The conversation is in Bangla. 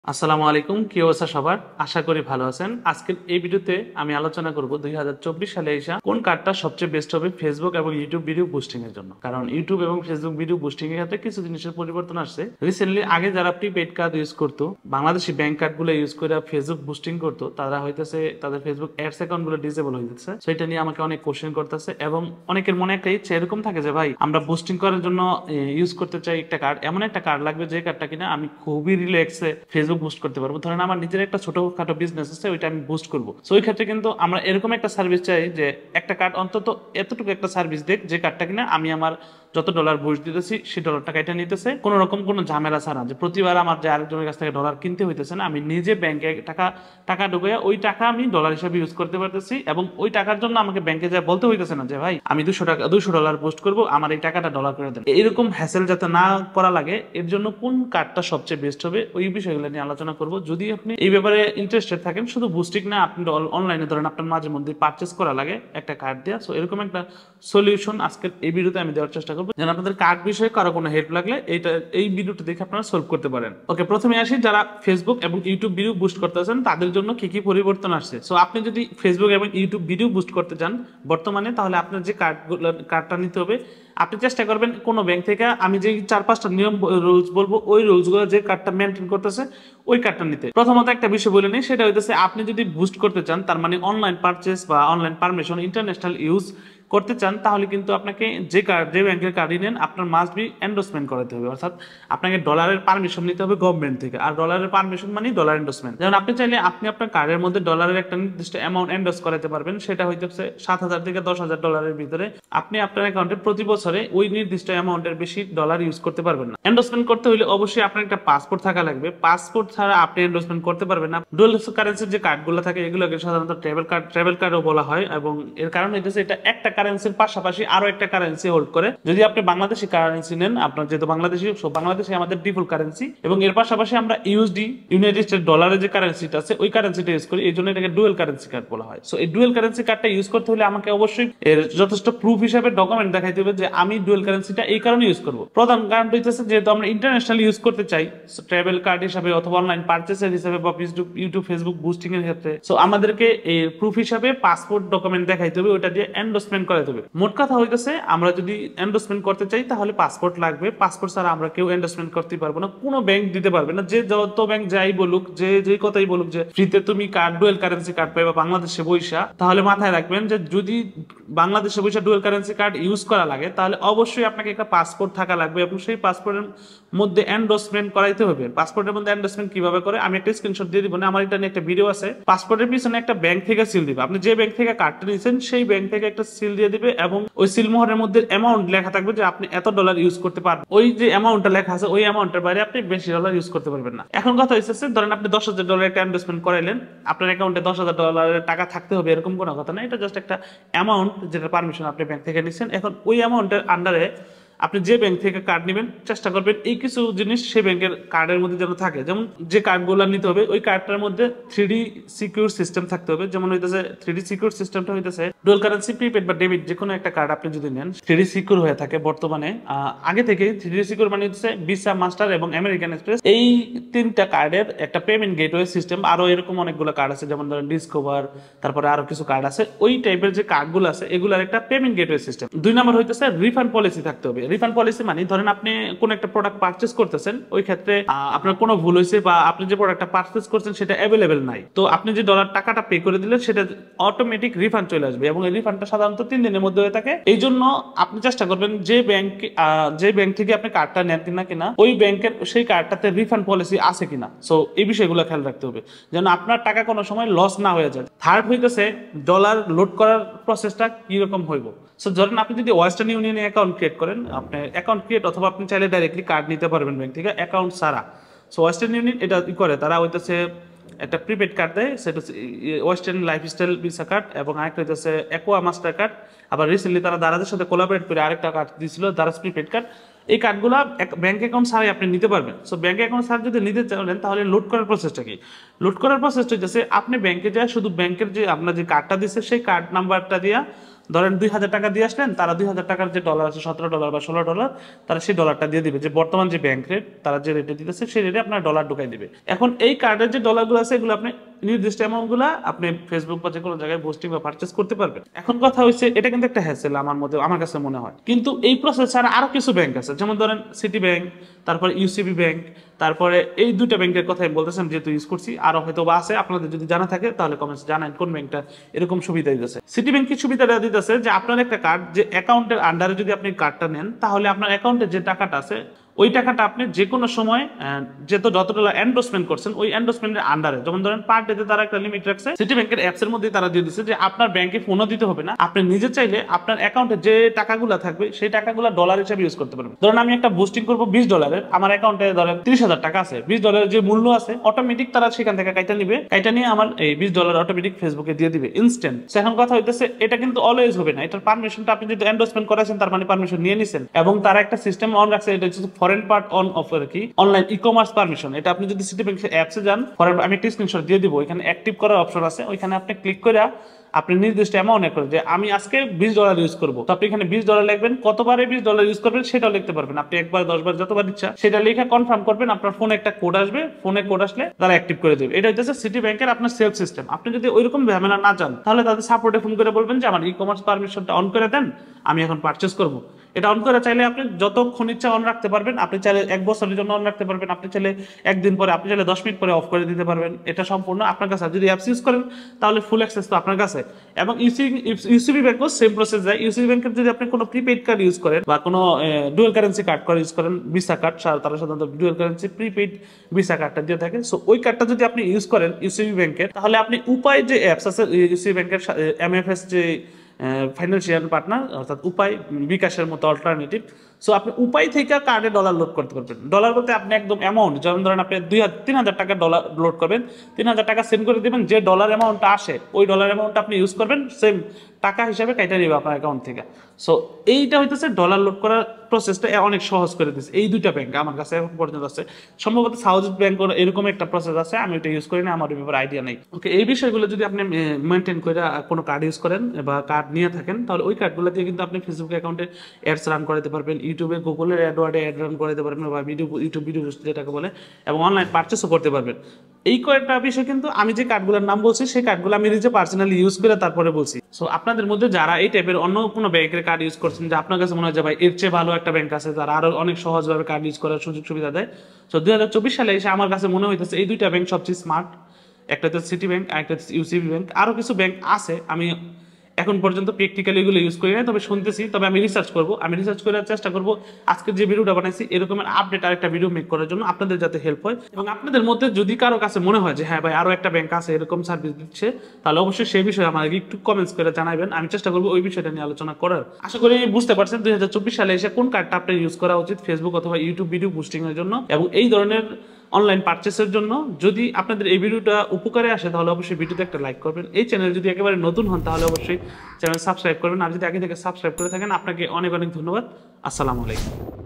আসসালামু আলাইকুম, কি অবস্থা সবার? আশা করি ভালো আছেন। আজকের এই ভিডিওতে আমি আলোচনা করব 2024 সালে এসা কোন কার্ডটা সবচেয়ে বেস্ট হবে ফেসবুক এবং ইউটিউব ভিডিও বুস্টিং এর জন্য। কারণ ইউটিউব এবং ফেসবুক ভিডিও বুস্টিং এর ক্ষেত্রে কিছু জিনিসের পরিবর্তন আসছে। রিসেন্টলি আগে যারা প্রিপেড কার্ড ইউজ করতো, বাংলাদেশি ব্যাংক কার্ডগুলো ইউজ করে ফেসবুক বুস্টিং করতো, তারা হইতেছে তাদের ফেসবুক অ্যাডস অ্যাকাউন্টগুলো ডিসেবল হয়ে যাচ্ছে। সো এটা নিয়ে আমাকে অনেক কোশ্চেন করতেছে এবং অনেকের মনে একটা ইচ্ছে এরকম থাকে যে ভাই আমরা বুস্টিং করার জন্য ইউজ করতে চাই একটা কার্ড, এমন একটা কার্ড লাগবে যে কার্ডটা কিনা আমি খুবই রিল্যাক্সে ফেসবুক বুস্ট করতে পারবো। ধরেন আমার নিজের একটা ছোটখাটো বিজনেস আছে, ওইটা আমি বুস্ট করবো। সো ওই ক্ষেত্রে কিন্তু আমরা এরকম একটা সার্ভিস চাই যে একটা কার্ড অন্তত এতটুকু একটা সার্ভিস দেখ যে কার্ডটা কিনা আমি আমার যত ডলার বুস্ট দিতেছি সেই ডলার টাকা এটা নিতেছে কোনো রকম কোনো ঝামেলা ছাড়া, যে প্রতিবার আমার যে আরেকজনের কাছ থেকে ডলার কিনতে হইতেছে না, আমি নিজে ব্যাংকে টাকা ঢুকে ওই টাকা আমি ডলার হিসেবে ইউজ করতে পারতেছি এবং ওই টাকার জন্য আমাকে ব্যাংকে যা বলতে হইতেছে না যে ভাই আমি $200 বুস্ট করবো, আমার এই টাকাটা ডলার করে দেন। এরকম হ্যাসেল যাতে না করা লাগে এর জন্য কোন কার্ডটা সবচেয়ে বেস্ট হবে ওই বিষয়গুলো নিয়ে আলোচনা করব। যদি আপনি এই ব্যাপারে ইন্টারেস্টেড থাকেন, শুধু বুস্টিং না, আপনি অনলাইনে ধরেন আপনার মাঝে মধ্যে পারচেস করা লাগে একটা কার্ড দেওয়া, সো এরকম একটা সলিউশন আজকের এই ভিডিওতে আমি দেওয়ার চেষ্টা করবো যেন আপনাদের কার্ড বিষয়ে কারো কোনো হেল্প লাগলে এই ভিডিওটি দেখে আপনারা সলভ করতে পারেন। ওকে, প্রথমে আসি যারা ফেসবুক এবং ইউটিউব ভিডিও বুস্ট করতেছেন তাদের জন্য কি কি পরিবর্তন আসছে। সো আপনি যদি ফেসবুক এবং ইউটিউব ভিডিও বুস্ট করতে চান বর্তমানে, তাহলে আপনার যে কার্ডটা নিতে হবে, আপনি চেষ্টা করবেন কোনো ব্যাংক থেকে আমি যে 4-5টা নিয়ম রুলস বলবো ওই রুলসগুলো যে কার্ডটা মেনটেন করতেছে ওই কার্ডটা নিতে। প্রথমত একটা বিষয় বলে নিই, সেটা হইতেছে আপনি যদি বুস্ট করতে চান, তার মানে অনলাইন পারচেস বা অনলাইন পারমিশন ইন্টারন্যাশনাল ইউজ করতে চান, তাহলে কিন্তু আপনাকে যে ব্যাংকের কার্ডই নেন আপনার মাস্ট বি এন্ডোর্সমেন্ট করাতে হবে, অর্থাৎ আপনাকে ডলারের পারমিশন নিতে হবে গভর্নমেন্ট থেকে। আর ডলারের পারমিশন মানে ডলার এন্ডোর্সমেন্ট। যেমন আপনি চাইলে আপনি আপনার কার্ডের মধ্যে ডলারের একটা নির্দিষ্ট অ্যামাউন্ট এন্ডোর্স করাতে পারবেন, সেটা হইতেছে $7,000 থেকে $10,000 ভিতরে। আপনি আপনার অ্যাকাউন্টে প্রতি বছরে ওই নির্দিষ্ট অ্যামাউন্টের বেশি ডলার ইউজ করতে পারবেন না। এন্ডোর্সমেন্ট করতে হলে অবশ্যই আপনার একটা পাসপোর্ট থাকা লাগবে। পাসপোর্ট ছাড়া আপনি এন্ডোর্সমেন্ট করতে পারবেন না। ডুয়াল কারেন্সির যে কার্ডগুলো থাকে এগুলোকে সাধারণত ট্রাভেল কার্ডও বলা হয় এবং এর কারণ হইতেছে এটা একটা কারেন্সির পাশাপাশি আরো একটা কারেন্সি হোল্ড করে। যদি আপনি বাংলাদেশি কারেন্সি নেন, আপনার যেহেতু বাংলাদেশি আমাদের ডিফল্ট কারেন্সি, এবং এর পাশাপাশি আমরা ইউএসডি ইউনাইটেড স্টেট ডলারের যে কারেন্সিটা আছে ওই কারেন্সিটা ইউজ করি, এই জন্য এটাকে ডুয়াল কারেন্সি কার্ড বলা হয়। সো এই ডুয়াল কারেন্সি কার্ডটা ইউজ করতে হলে আমাকে অবশ্যই এর যথেষ্ট প্রুফ হিসেবে ডকুমেন্ট দেখাইতে হবে যে আমি ডুয়াল কারেন্সিটা এই কারণে ইউজ করব। প্রধান কারণ হইতেছে যেহেতু আমরা ইন্টারন্যাশনাল ইউজ করতে চাই, ট্রাভেল কার্ড হিসাবে অথবা অনলাইন পারচেসের হিসাবে বা ইউটিউব ফেসবুক বুস্টিং এর ক্ষেত্রে, সো আমাদেরকে এই প্রুফ হিসাবে পাসপোর্ট ডকুমেন্ট দেখাইতে হবে, ওটা দিয়ে এন্ডোর্সমেন্ট করাইতে হবে। মোট কথা হইতেছে আমরা যদি এন্ডোর্সমেন্ট করতে চাই তাহলে পাসপোর্ট লাগবে। পাসপোর্ট ছাড়া আমরা কেউ এন্ডোর্সমেন্ট করতে পারবো না, কোনো ব্যাংক দিতে পারবে না। যে যত ব্যাংক যাই বলুক, যে কথাই বলুক যে ফ্রিতে তুমি কার্ড ডুয়াল কারেন্সি কার্ড পাইবা বাংলাদেশে বইসা, তাহলে মাথায় রাখবেন যে যদি বাংলাদেশে বইসা ডুয়াল কারেন্সি কার্ড ইউজ করা লাগে তাহলে অবশ্যই আপনাকে একটা পাসপোর্ট থাকা লাগবে এবং সেই পাসপোর্টের মধ্যে এন্ডোর্সমেন্ট করাইতে হবে। পাসপোর্টের মধ্যে এন্ডোর্সমেন্ট কিভাবে করে আমি একটা স্ক্রিনশট দিয়ে দিব, না আমার এটা নিয়ে একটা ভিডিও আছে। পাসপোর্টের পিছনে একটা ব্যাংক থেকে সিল দিবে, আপনি যে ব্যাংক থেকে কার্ডটা নিয়েছেন সেই ব্যাংক থেকে একটা সিল দিয়ে দিবে এবং ওই সিল মোহরের মধ্যে অ্যামাউন্ট লেখা থাকবে যে আপনি এত ডলার ইউজ করতে পারবেন। ওই যে অ্যামাউন্টটা লেখা আছে ওই অ্যামাউন্টের বাইরে আপনি বেশি ডলার ইউজ করতে পারবেন না। এখন কথা হচ্ছে ধরেন আপনি $10,000 একটা ইনভেস্টমেন্ট করাইলেন, আপনার অ্যাকাউন্টে $10,000 টাকা থাকতে হবে এরকম কোনো কথা না, এটা জাস্ট একটা অ্যামাউন্ট যেটা পারমিশন আপনি ব্যাংক থেকে নিচ্ছেন। এখন ওই অ্যামাউন্টের আন্ডারে আপনি যে ব্যাংক থেকে কার্ড নেবেন চেষ্টা করবেন এই কিছু জিনিস সেই ব্যাংকের কার্ডের মধ্যে যেন থাকে। যেমন যে কার্ডগুলো নিতে হবে ওই কার্ডটার মধ্যে 3D সিকিউর সিস্টেম থাকতে হবে। যেমন হইতেছে 3D সিকিউর সিস্টেমটা হইতেছে ডুয়াল কারেন্সি প্রিপেড বা ডেবিট যে কোনো একটা কার্ড আপনি যদি নেন 3D সিকিউর হয়ে থাকে বর্তমানে। আগে থেকে 3D সিকিউর মানে হচ্ছে ভিসা, মাস্টার এবং আমেরিকান এক্সপ্রেস, এই তিনটা কার্ডের একটা পেমেন্ট গেটওয়ে সিস্টেম। আরো এরকম অনেকগুলো কার্ড আছে, যেমন ধরেন ডিসকভার, তারপরে আরো কিছু কার্ড আছে। ওই টাইপের যে কার্ডগুলো আছে এগুলোর একটা পেমেন্ট গেটওয়ে সিস্টেম। 2 নম্বর হইতেছে রিফান্ড পলিসি থাকতে হবে। রিফান্ড পলিসি মানে ধরেন আপনি কোন একটা প্রোডাক্ট পারচেজ করতেছেন, ওই ক্ষেত্রে আপনার কোনো ভুল হয়েছে বা আপনি যে প্রোডাক্টটা পারচেজ করছেন সেটা অ্যাভেলেবেল নাই, তো আপনি যে ডলার টাকাটা পে করে দিলেন সেটা অটোমেটিক রিফান্ড চলে আসবে এবং এই রিফান্ডটা সাধারণত 3 দিনের মধ্যে হয়ে থাকে। এই জন্য আপনি চেষ্টা করবেন যে ব্যাংক থেকে আপনি কার্ডটা নেন কিনা ওই ব্যাংকের সেই কার্ডটাতে রিফান্ড পলিসি আছে কিনা। সো এই বিষয়গুলো খেয়াল রাখতে হবে যেন আপনার টাকা কোনো সময় লস না হয়ে যায়। থার্ড হইতেছে ডলার লোড করার প্রসেসটা কিরকম হইব। সো ধরেন আপনি যদি ওয়েস্টার্ন ইউনিয়নে অ্যাকাউন্ট ক্রিয়েট করেন, আপনি অ্যাকাউন্ট ক্রিয়েট অথবা আপনি চাইলে ডাইরেক্টলি কার্ড নিতে পারবেন ব্যাংক থেকে অ্যাকাউন্ট ছাড়া। সো ওয়েস্টার্ন ইউনিয়ন এটা করে, তারা হইতেছে একটা প্রিপেড কার্ড দেয়, সেটা হচ্ছে ওয়েস্টার্ন লাইফস্টাইল ভিসা কার্ড এবং আরেকটা হইতেছে অ্যাকোয়া মাস্টার কার্ড। আবার রিসেন্টলি তারা দারাজের সাথে কোলাবরেট করে আরেকটা কার্ড দিয়েছিল, দারাজ প্রিপেড কার্ড। এই কার্ডগুলো ব্যাংক অ্যাকাউন্ট ছাড়াই আপনি নিতে পারবেন। সো ব্যাংক অ্যাকাউন্ট ছাড়া যদি নিতে চান তাহলে লোড করার প্রসেসটা কি? লোড করার প্রসেসটা হচ্ছে আপনি ব্যাংকে যায় শুধু ব্যাংকের যে আপনার যে কার্ডটা দিচ্ছে সেই কার্ড নাম্বারটা দিয়া ধরেন 2000 টাকা দিয়ে আসলেন, তারা 2000 টাকার যে ডলার আছে $17 বা $16, তারা সেই ডলারটা দিয়ে দিবে, যে বর্তমান যে ব্যাংক রেট তারা যে রেটে দিতেছে সেই রেটে আপনার ডলার ঢুকাই দিবে। এখন এই কার্ডের যে ডলারগুলো আছে এগুলো আপনি নির্দিষ্ট অ্যামাউন্টগুলো আপনি ফেসবুক বা যে কোনো জায়গায় পোস্টিং বা পারচেজ করতে পারবেন। এখন কথা হচ্ছে এটা কিন্তু একটা হ্যাসেল আমার কাছে মনে হয়, কিন্তু এই প্রসেস ছাড়া আরো কিছু ব্যাংক আছে, যেমন ধরেন সিটি ব্যাংক, তারপরে ইউসিবি ব্যাংক, তারপরে এই দুইটা ব্যাংকের কথা আমি বলতেছি যেহেতু ইউজ করছি, আরো হয়তো বা আছে, আপনাদের যদি জানা থাকে তাহলে কমেন্টস জানান কোন ব্যাংকটা এরকম সুবিধা দিতেছে। সিটি ব্যাংক কি সুবিধাটা দিতেছে যে আপনার একটা কার্ড, যে অ্যাকাউন্টের আন্ডারে যদি আপনি কার্ডটা নেন তাহলে আপনার অ্যাকাউন্টে যে টাকাটা আছে ওই টাকাটা আপনি যে কোনো সময় যত ডলার এন্ডোর্সমেন্ট করছেন ওই এন্ডোর্সমেন্টের আন্ডারে, যেমন ধরেন পার ডেতে তারা একটা লিমিট রাখছে, সিটি ব্যাংকের অ্যাপস এর মধ্যে তারা দিয়ে দিচ্ছে যে আপনার ব্যাংকে ফোনও দিতে হবে না, আপনি নিজে চাইলে আপনার অ্যাকাউন্টে যে টাকাগুলো থাকবে সেই টাকাগুলো ডলার হিসেবে ইউজ করতে পারবেন। ধরেন আমি একটা বুস্টিং করবো $20, আমার অ্যাকাউন্টে ধরেন $30,000 টাকা আছে, $20 যে মূল্য আছে অটোমেটিক তারা সেখান থেকে কাইটা নিবে, কাইটা নিয়ে আমার এই $20 অটোমেটিক ফেসবুকে দিয়ে দিবে ইনস্ট্যান্ট। এখন কথা হইতেছে এটা কিন্তু অলওয়েজ হবে না, এটার পারমিশনটা আপনি যদি এন্ডোর্সমেন্ট করেছেন তার মানে পারমিশন নিয়ে নিছেন, এবং তারা একটা সিস্টেম অন রাখছে, এটা হচ্ছে ফরেন পার্ট অন অফ কি অনলাইন ই কমার্স পারমিশন। এটা আপনি যদি সিটি ব্যাংক অ্যাপসে যান, আমি একটা স্ক্রিনশট দিয়ে দিব, এখানে অ্যাক্টিভ করার অপশন আছে, ওইখানে আপনি ক্লিক করে আপনি নির্দিষ্ট অ্যামাউন্ট করে যে আমি আজকে $20 ইউজ করবো, তো আপনি এখানে $20 লিখবেন, কতবারে $20 ইউজ করবেন সেটাও লিখতে পারবেন, আপনি একবার 10 বার যতবার ইচ্ছা সেটা লিখে কনফার্ম করবেন, আপনার ফোনে একটা কোড আসবে, ফোনে কোড আসলে তারা অ্যাক্টিভ করে দেবে। এটা হচ্ছে সিটি ব্যাংকের আপনার সেলফ সিস্টেম। আপনি যদি ওইরকম ঝামেলা না চান তাহলে তাদের সাপোর্টে ফোন করে বলবেন যে আমার ই কমার্স পারমিশনটা অন করে দেন, আমি এখন পারচেজ করবো। এটা অন করে চাইলে আপনি যতক্ষণ ইচ্ছা অন রাখতে পারবেন, আপনি চাইলে 1 বছরের জন্য অন রাখতে পারবেন, আপনি চাইলে 1 দিন পরে, আপনি চাইলে 10 মিনিট পরে অফ করে দিতে পারবেন, এটা সম্পূর্ণ আপনার কাছে। যদি অ্যাপস ইউজ করেন তাহলে ফুল অ্যাক্সেস তো আপনার কাছে। এবং ইউসিবি ব্যাংকও সেম প্রসেস যায়। ইউসিবি ব্যাংকের যদি আপনি কোনো প্রিপেইড কার্ড ইউজ করেন বা কোনো ডুয়াল কারেন্সি কার্ড ইউজ করেন, ভিসা কার্ড, তারা সাধারণত ডুয়াল কারেন্সি প্রিপেইড ভিসা কার্ডটা দিয়ে থাকে, সো ওই কার্ডটা যদি আপনি ইউজ করেন ইউসিবি ব্যাংকের, তাহলে আপনি উপায় যে অ্যাপস আছে ইউসিবি ব্যাংকের এমএফএস যে ফাইন্যান্সিয়াল পার্টনার অর্থাৎ উপায়, বিকাশের মতো অল্টারনেটিভ, সো আপনি উপায় থেকে কার্ডে ডলার লোড করতে পারবেন। ডলার বলতে আপনি একদম অ্যামাউন্ট, যেমন ধরেন আপনি 3,000 টাকা ডলার লোড করবেন, 3,000 টাকা সেন্ড করে দেবেন, যে ডলার অ্যামাউন্টটা আসে ওই ডলার অ্যামাউন্টটা আপনি ইউজ করবেন, সেম টাকা হিসাবে কাইটা নেবে আপনার অ্যাকাউন্ট থেকে। সো এইটা হইতেছে ডলার লোড করার প্রসেসটা অনেক সহজ করে দিচ্ছে। এই দুইটা ব্যাংক আমার কাছে এখন পর্যন্ত আছে, সম্ভবত সাউথ ব্যাংক এরকম একটা প্রসেস আছে, আমি ওটা ইউজ করি না, আমার ব্যাপারে আইডিয়া নেই। ওকে, এই বিষয়গুলো যদি আপনি মেনটেন করে কোনো কার্ড ইউজ করেন বা কার্ড নিয়ে থাকেন তাহলে ওই কার্ডগুলো দিয়ে কিন্তু আপনি ফেসবুক অ্যাকাউন্টে অ্যাডস রান করাতে পারবেন, ইউটিউবে গুগলের অ্যাডওয়ার্ডে অ্যাড রান করাতে পারবেন, বা ইউটিউব ভিডিও যেটাকে বলে, এবং অনলাইন পারচেসও করতে পারবেন। এই কয়েকটা বিষয় কিন্তু আমি যে কার্ডগুলোর নাম বলছি সেই কার্ডগুলো আমি নিজে পার্সোনালি ইউজ করে তারপরে বলছি। সো আপনাদের মধ্যে যারা এই টাইপের অন্য কোনো ব্যাংকের কার্ড ইউজ করছেন যে আপনার কাছে মনে হয় যে ভাই এর চেয়ে ভালো একটা ব্যাংক আছে যারা আরো অনেক সহজভাবে কার্ড ইউজ করার সুযোগ সুবিধা দেয়, তো 2024 সালে এসে আমার কাছে মনে হইতেছে এই দুইটা ব্যাংক সবচেয়ে স্মার্ট। একটা হচ্ছে সিটি ব্যাংক আর একটা হচ্ছে ইউসিবি ব্যাংক। আরো কিছু ব্যাংক আছে, আমি এখন পর্যন্ত প্র্যাকটিক্যালি এগুলো ইউজ করি না, তবে শুনতেছি, তবে আমি রিসার্চ করবো, আমি রিসার্চ করার চেষ্টা করবো আজকের যে ভিডিওটা বানাইছি এরকমের আপডেট আরেকটা ভিডিও মেক করার জন্য, আপনাদের যাতে হেল্প হয়। এবং আপনাদের মধ্যে যদি কারো কাছে মনে হয় যে হ্যাঁ ভাই আরো একটা ব্যাংক আছে এরকম সার্ভিস দিচ্ছে, তাহলে অবশ্যই সেই বিষয়ে আমাকে একটু কমেন্টস করে জানাবেন, আমি চেষ্টা করবো ওই বিষয়টা নিয়ে আলোচনা করার। আশা করি বুঝতে পারছেন 2024 সালে এসে কোন কার্ডটা আপনার ইউজ করা উচিত ফেসবুক অথবা ইউটিউব ভিডিও বুস্টিং এর জন্য এবং এই ধরনের অনলাইন পারচেসের জন্য। যদি আপনাদের এই ভিডিওটা উপকারে আসে তাহলে অবশ্যই ভিডিওতে একটা লাইক করবেন। এই চ্যানেল যদি একেবারে নতুন হন তাহলে অবশ্যই চ্যানেল সাবস্ক্রাইব করবেন, আর যদি আগে থেকে সাবস্ক্রাইব করে থাকেন আপনাকে অনেক অনেক ধন্যবাদ। আসসালামু আলাইকুম।